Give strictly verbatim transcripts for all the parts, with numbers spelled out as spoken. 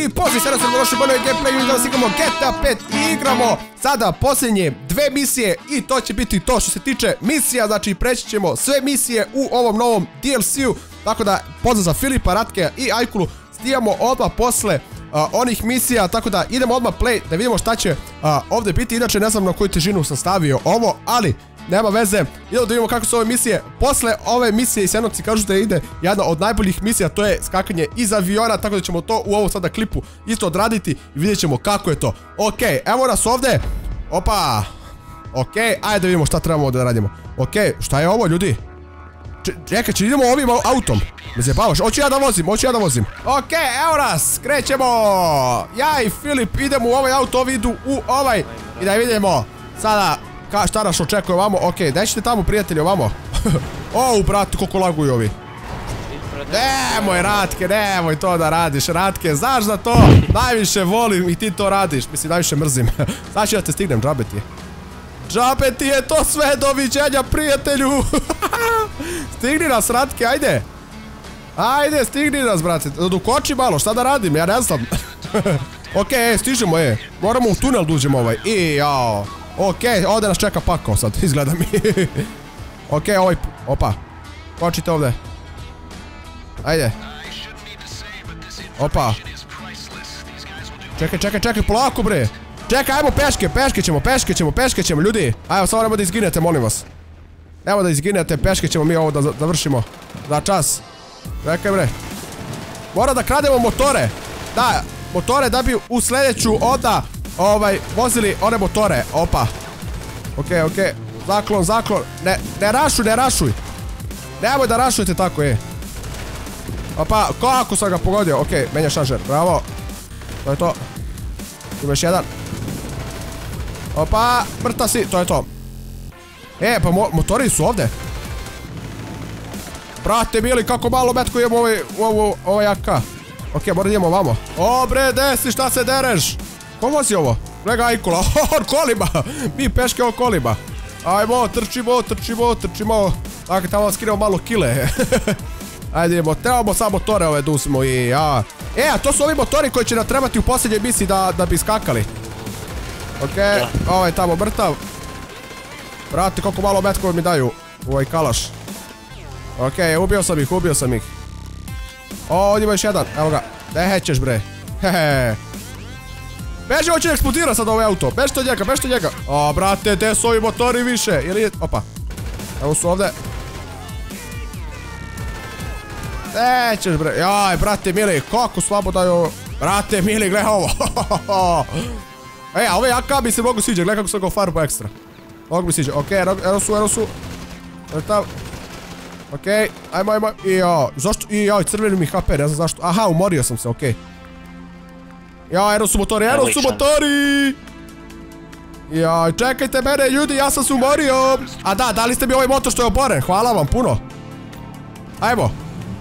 I pozdrav, sada sam došli u bolje gameplayu i danas igramo G T A pet i igramo sada posljednje dve misije i to će biti to što se tiče misija, znači preći ćemo sve misije u ovom novom D L C-u, tako da pozdrav za Filipa, Ratkeja i Ajkulu, stijamo odmah posle uh, onih misija, tako da idemo odmah play da vidimo šta će uh, ovdje biti, inače ne znam na koju težinu sam stavio ovo, ali nema veze, idemo da vidimo kako su ove misije. Posle ove misije iz Senoci kažu da ide jedna od najboljih misija, to je skakanje iz aviona, tako da ćemo to u ovom sada klipu isto odraditi i vidjet ćemo kako je to. Ok, evo nas ovdje. Opa. Ok, ajde da vidimo šta trebamo da radimo. Ok, šta je ovo ljudi? Čekaj, će idemo ovim autom. Me zajebavaš, hoću ja da vozim, hoću ja da vozim. Ok, evo nas, krećemo. Ja i Filip idemo u ovaj auto, ovi idu u ovaj. I da vidimo sada Ka, šta nas očekuje ovamo, okej, okay, nećete tamo prijatelji ovamo. O, brate, koliko laguju ovi. Nemoj Ratke, nemoj to da radiš Ratke, znaš da to najviše volim i ti to radiš, mislim najviše mrzim. Znači da te stignem, džabe ti je. Džabe ti je to sve, doviđenja prijatelju. Stigni nas Ratke, ajde. Ajde, stigni nas brate, dokoči malo, šta da radim, ja ne znam. Okej, stižemo je, moramo u tunel da uđemo ovaj, i jao. Okej, ovdje nas čeka pakao sad, izgleda mi. Okej, ovaj, opa. Kočite ovdje. Ajde. Opa. Čekaj, čekaj, čekaj, polako bre. Čekaj, ajmo peške, peške ćemo, peške ćemo, peške ćemo, ljudi. Ajmo, samo nemo da izginete, molim vas. Nemo da izginete, peške ćemo mi ovo da završimo. Za čas. Čekaj bre. Mora da krademo motore. Da, motore da bi u sljedeću onda ovaj, vozili one motore, opa. Okej, okej, zaklon, zaklon. Ne, ne rašuj, ne rašuj. Nemoj da rašujete tako, je. Opa, kako sam ga pogodio, okej, menja šanžer, bravo. To je to. Ima još jedan. Opa, mrta si, to je to. E, pa mo motori su ovdje. Brate, mili, kako malo metko imamo ovaj, ovaj, ovaj A K. Okej, mora idemo ovamo. O, bre, desi, šta se dereš? Ko vozi ovo? Glega Ajkula, on kolima, mi peške o kolima. Ajmo, trčimo, trčimo, trčimo. Dakle, tamo skinemo malo kile. Ajde idemo, trebamo samo motore ove da uzmemo i ja. E, a to su ovi motori koji će nam trebati u posljednjoj misiji da, da bi skakali. Okej, ovaj tamo mrtav. Brate, koliko malo metkova mi daju u ovaj kalaš. Okej, ubio sam ih, ubio sam ih. O, ovdje ima još jedan, evo ga. Ne ćeš bre. Hehe. Beži, hoće eksplodira sad ovaj auto, bežite od njega, bežite od njega. O, brate, gdje su ovi motori više, ili, opa. Evo su ovdje. Nećeš bre, jaj, brate mili, kako slabo daju ovo. Brate mili, gledaj ovo. E, a ovaj A K bi se mogu sviđa, gledaj kako sam ga farba ekstra. Mogu mi sviđa, okej, eno su, eno su. Okej, ajmo, ajmo, i jao, zašto, i jao, crveni mi H P, ne znam zašto. Aha, umorio sam se, okej. Ja, eno su motori, eno su motori! Jaj, čekajte mene, ljudi, ja sam se umorio! A da, dali ste mi ovaj motor što je oboren, hvala vam, puno! Ajmo!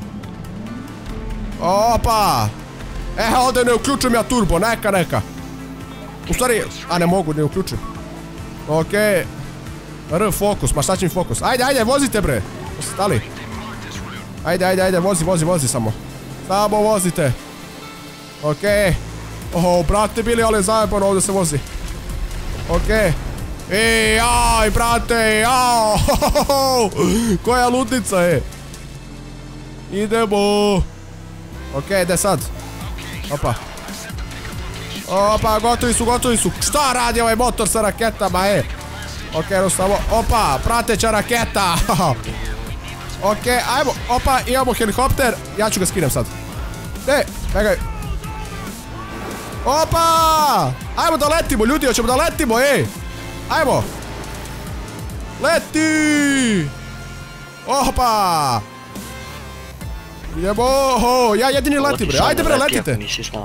Opa! E, ovdje ne uključujem ja turbo, neka, neka! U stvari, a ne mogu, ne uključim. Okej. R, fokus, ma šta će mi fokus? Ajde, ajde, vozite bre! Stali! Ajde, ajde, ajde, vozi, vozi, vozi samo. Samo vozite. Okej. Oho, brate, bili, ali je zajebano, ovdje se vozi. Okej. Ej, jaj, brate, jao. Koja ludnica je. Idemo. Okej, gdje sad? Opa. Opa, gotovi su, gotovi su. Šta radi ovaj motor sa raketama, e? Okej, ostavo. Opa, prateća raketa. Okej, ajmo. Opa, imamo helikopter. Ja ću ga skinem sad. Ne, begaj. Opa! Ajmo da letimo, ljudi, hoćemo da letimo, ej! Ajmo! Leti! Opa! Idemo, oho, ja jedini letim, bre, ajde bre, letite!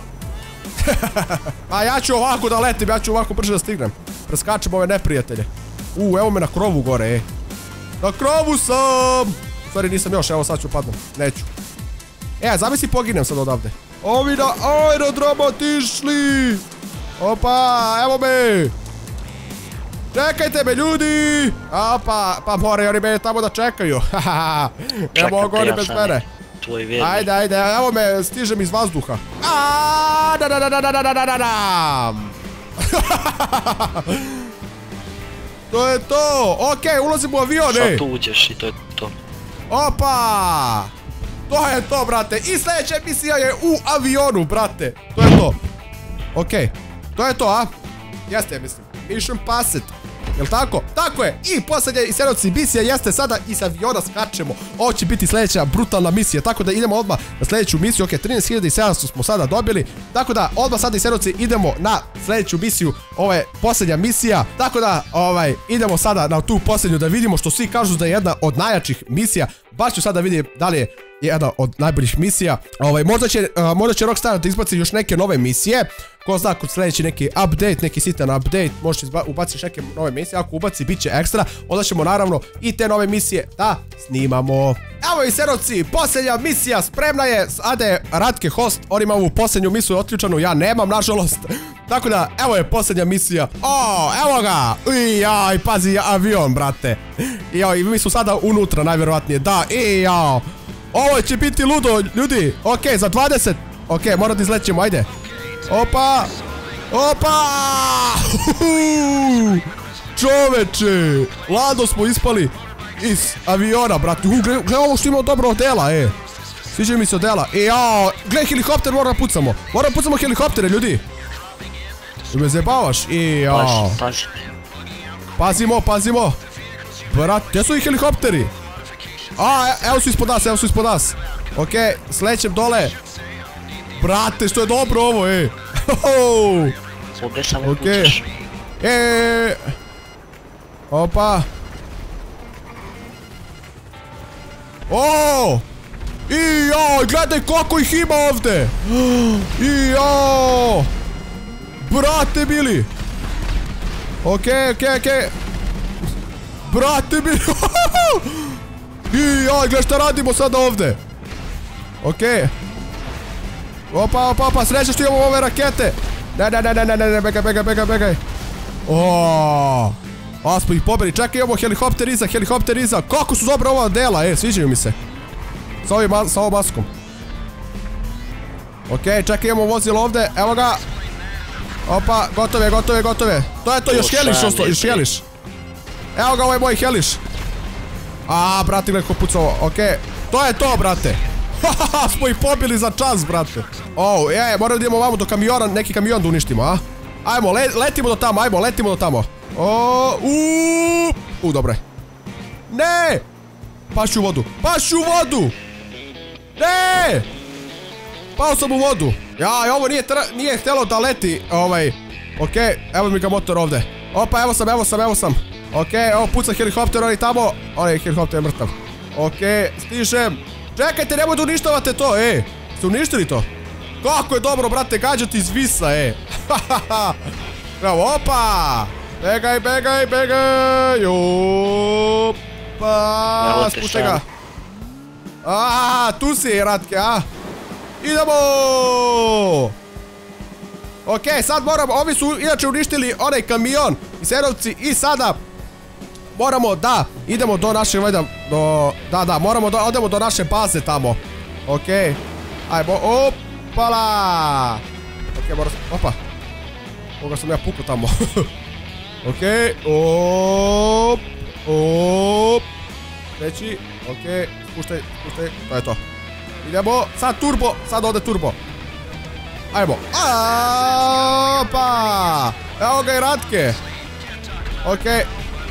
A ja ću ovako da letim, ja ću ovako brže da stignem. Preskačem ove neprijatelje. U, evo me na krovu gore, ej. Na krovu sam! Sorry, nisam još, evo sad ću padnem, neću. E, zamisli poginem sad odavde. Ovi na aerodrom otišli! Opa, evo me! Čekajte me, ljudi! Opa, pa moraju oni mene tamo da čekaju. Ne mogu oni bez mene. tvoj vjernik. Ajde, ajde, evo me, stižem iz vazduha. Aaaa, da da da da da da da da da. To je to, okej, ulazimo u avion, ej. Sad tu uđeš i to je to. Opa! To je to, brate, i sljedeća misija je u avionu, brate. To je to. Okej, to je to, a? Jeste, mislim, mission passed. Jel' tako? Tako je! I posljednja i sedmnaesta misija jeste sada iz aviona skačemo. Ovo će biti sljedeća brutalna misija, tako da idemo odmah na sljedeću misiju. Ok, trinaest hiljada sedamsto smo sada dobili, tako da odmah sada i sedmnaesta idemo na sljedeću misiju. Ovo je posljednja misija, tako da ovaj, idemo sada na tu posljednju da vidimo što svi kažu da je jedna od najjačih misija. Baš ću sada vidjeti da li je jedna od najboljih misija. Ovaj, možda će, uh, možda će Rockstar da izbaci još neke nove misije. Ko zna, kod sljedeći neki update, neki sitan update, možeš ubaciti neke nove misije. Ako ubaci, bit će ekstra. Onda ćemo naravno i te nove misije da snimamo. Evo i serovci, posljednja misija spremna je. Ade Ratke host, on ima ovu posljednju misiju otključanu, ja nemam nažalost. Tako da, evo je posljednja misija. O, evo ga. I jaj, pazi avion, brate. I joj, mi smo sada unutra, najvjerovatnije. Da, i jao. Ovo će biti ludo, ljudi. Ok, za dvadeset. Ok, moram da izlećemo, ajde. Opa. Opa. Čoveče. Lado smo ispali iz aviona, brate. Uh, gle ovo što ima dobro odela, e. Sviđa mi se odela. E, jao. Gle, helikopter moram pucamo. Moram pucamo helikoptere, ljudi. Ti me zebavaš. E, jao. Pazimo, pazimo. Brate, gdje su i helikopteri? A, evo su ispod nas, evo su ispod nas. Okej, slećem dole. Brate, što je dobro ovo, ej. Okej. Eee. Opa. O! I joj, gledaj koliko ih ima ovdje. I joj. Brate bili. Okej, okej, okej. Brate bili. I joj, gledaj šta radimo sada ovdje. Okej. Opa, opa, opa, sreće što imamo ove rakete. Ne, ne, ne, ne, ne, ne, begaj, begaj, begaj, begaj. Oooo. A, smo ih pobili, čekaj, imamo helikopter iza, helikopter iza. Kako su dobra ova dela, e, sviđaju mi se. Sa ovim, sa ovom maskom. Okej, čekaj, imamo vozilo ovdje, evo ga. Opa, gotove, gotove, gotove. To je to, još heliš osto, još heliš. Evo ga, ovo je moj heliš. A, brate, gledaj ko pucao, okej. To je to, brate. Hahaha, smo ih pobili za čas, brate. O, je, moramo da idemo vamo do kamiona, neki kamion da uništimo, a? Ajmo, letimo do tamo, ajmo, letimo do tamo. O, uuu. U, dobro je. Ne! Pašću u vodu, pašću u vodu! Ne! Pao sam u vodu. Ja, ovo nije, nije htjelo da leti, ovaj. Okej, evo mi ga motor ovdje. Opa, evo sam, evo sam, evo sam. Okej, evo puca helikopter, oni tamo. Onaj helikopter je mrtav. Okej, stižem. Čekajte, nemoj da uništavate to, ej. Ste uništili to? Kako je dobro, brate, gađati iz visa, ej. Evo, opa. Begaj, begaj, begaj. Opa. Spuštaj ga. Aha, tu si, Ratke, a. Idemo. Okej, sad moramo, ovi su inače uništili onaj kamion i serovci i sada moramo da idemo do naše, vajda, do, da, da, moramo da odemo do naše baze tamo. Okej, ajmo, opala. Okej, moram, opa. Koga sam ja pukao tamo. Okej, op, op. Treći, okej, spuštaj, spuštaj, to je to. Idemo, sad turbo, sad ode turbo. Ajmo, opa. Evo ga i Ratke. Okej.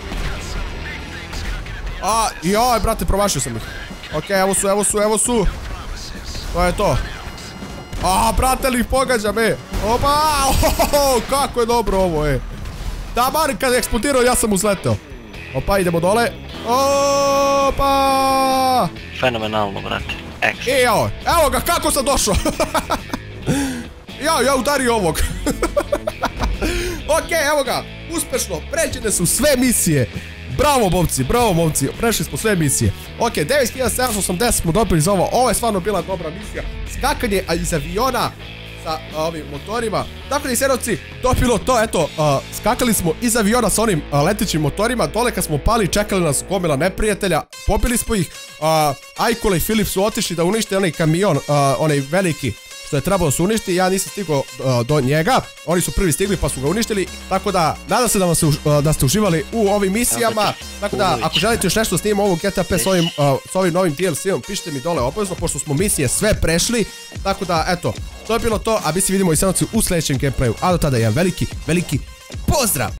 A, joj, brate, promašio sam ih. Okej, evo su, evo su, evo su. To je to. A, brate, li ih pogađam, e. Opa, ohoho, kako je dobro ovo, e. Da, bar kad je eksplodirao, ja sam uzleteo. Opa, idemo dole. Opa. Fenomenalno, brate. Action. I joj, evo ga, kako sam došao. Ja, ja udario ovog. Okej, evo ga, uspešno, pređene su sve misije. Bravo, momci, bravo, momci, prešli smo sve misije. Ok, devet hiljada sedamsto osamdeset smo dobili za ovo, ovo je stvarno bila dobra misija. Skakanje iz aviona, sa ovim motorima. Tako da i serovci, to je bilo to, eto, skakali smo iz aviona sa onim letećim motorima, dole kad smo pali čekali nas gomila neprijatelja, pobili smo ih, Ajkula i Filip su otišli da unište onaj kamion, onaj veliki što je trebalo se uništiti, ja nisam stigao do njega, oni su prvi stigli pa su ga uništili, tako da nadam se da, se, da ste uživali u ovim misijama, tako da ako želite još nešto snimamo ovog G T A pet s ovim, s ovim novim D L C-om, pišite mi dole obavezno, pošto smo misije sve prešli, tako da eto, to je bilo to, a mi se vidimo i senovci u sljedećem gameplayu, a do tada jedan veliki, veliki pozdrav!